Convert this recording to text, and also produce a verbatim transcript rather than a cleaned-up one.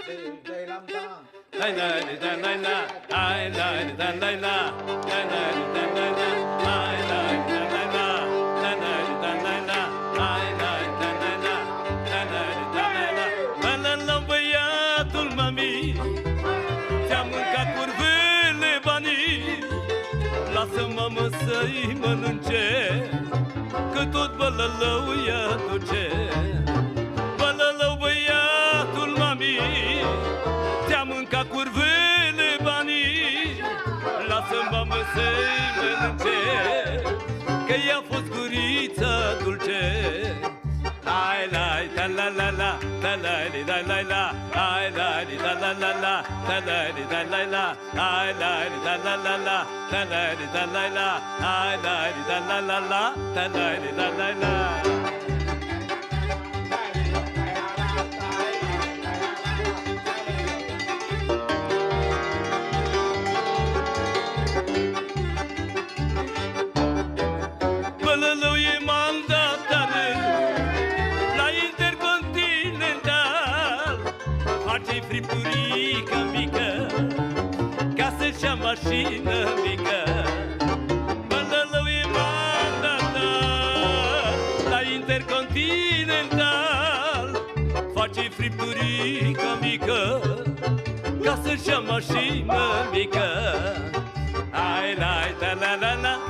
la la la la la, la la la la la, la la la la la, la la la la la, la la la la la, la la la la la, la la la la la. Bălă-l băiatul mami, ți-a mâncat curvele banii, lasă-mă mă să-i mănânce, că tot bălălău i-a duce. Bălălău băiatul mami, ți-a mâncat curvele banii, lasă-mă mă să-i mănânce, că i-a fost gurița dulce. Ai lai ta la la la, ta la li la la la, ai lai li la la la la, ta la li la la la, ai lai li la la la la, ta la li la la la, ai lai li la la la la, ta la li la la la. Bălălău e mandatară la Intercontinental, face fripturică mică ca să-și ia mașină mică. Bălălău e mandatar la Intercontinental, face fripturică mică ca să-și ia mașină mică. Ai la la la la la,